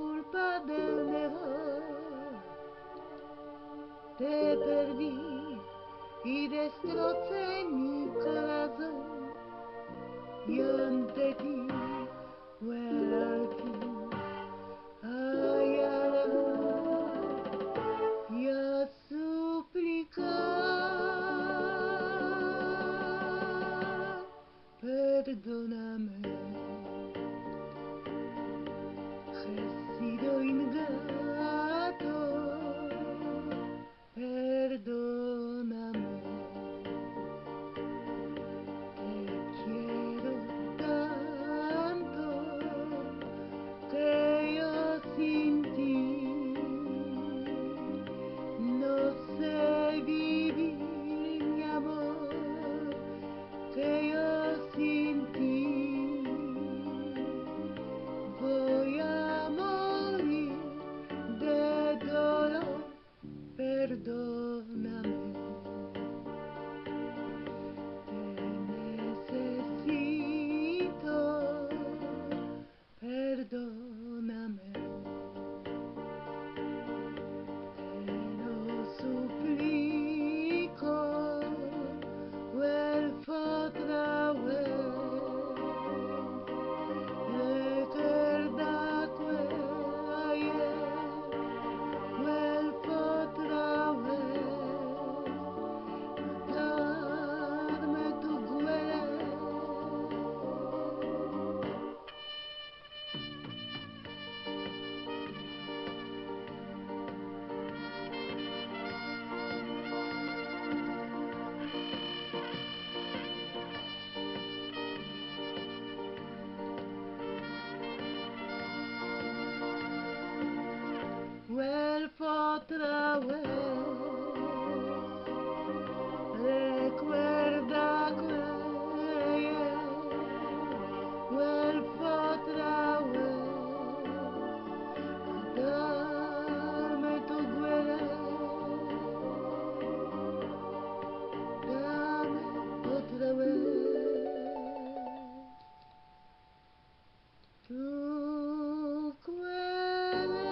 culpa del error. Te perdí y destrocé mi corazón. Y ante ti, vuelvo a llorar y a suplicar. Perdóname, he sido ingrato. Perdóname, te quiero tanto que yo sin ti no sé vivir, mi amor, que yo sin ti voy a morir de dolor. Perdóname, te necesito. Perdóname, te lo suplico. Vuelvo otra vez. Recuerda que ayer vuelvo otra vez. Darme tu huella. Vuelvo otra vez. Recuerda que ayer vuelvo otra vez a darme tu huella. Dame otra vez tu huella.